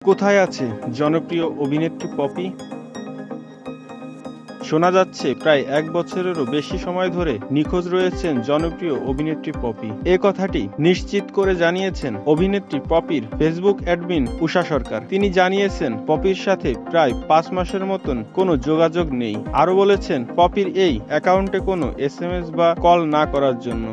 কোথায় আছে জনপ্রিয় অভিনেত্রী পপি? শোনা যাচ্ছে প্রায় ১ বছরেরও বেশি সময় ধরে নিখোঁজ রয়েছেন জনপ্রিয় অভিনেত্রী পপি। এ কথাটি নিশ্চিত করে জানিয়েছেন অভিনেত্রী পপির ফেসবুক অ্যাডমিন উষা সরকার। তিনি জানিয়েছেন পপির সাথে প্রায় ৫ মাসের মতন কোনো যোগাযোগ নেই। আরও বলেছেন পপির এই অ্যাকাউন্টে কোনো SMS বা কল না করার জন্য।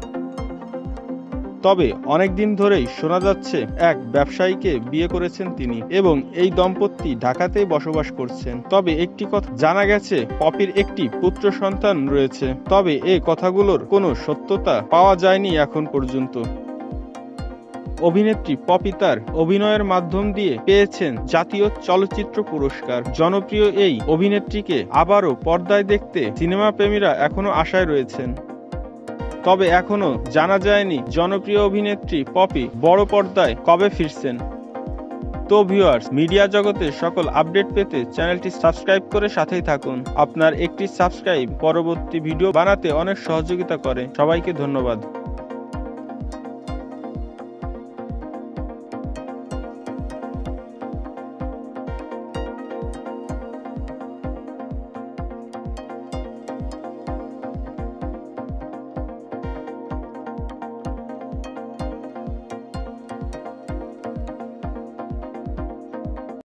তবে অনেকদিন ধরেই শোনা যাচ্ছে এক ব্যবসায়ীকে বিয়ে করেছেন তিনি এবং এই দম্পতি ঢাকাতেই বসবাস করছেন। তবে একটি কথা জানা গেছে, পপির একটি পুত্র সন্তান রয়েছে। তবে এই কথাগুলোর কোনো সত্যতা পাওয়া যায়নি এখন পর্যন্ত। অভিনেত্রী পপি তার অভিনয়ের মাধ্যম দিয়ে পেয়েছেন জাতীয় চলচ্চিত্র পুরস্কার। জনপ্রিয় এই অভিনেত্রীকে আবারও পর্দায় দেখতে সিনেমা প্রেমীরা এখনো আশায় রয়েছেন। তবে এখনো জানা যায়নি জনপ্রিয় অভিনেত্রী পপি বড় পর্দায় কবে ফিরছেন। তো ভিউয়ার্স, মিডিয়া জগতের সকল আপডেট পেতে চ্যানেলটি সাবস্ক্রাইব করে সাথেই থাকুন। আপনার একটি সাবস্ক্রাইব পরবর্তী ভিডিও বানাতে অনেক সহযোগিতা করে। সবাইকে ধন্যবাদ।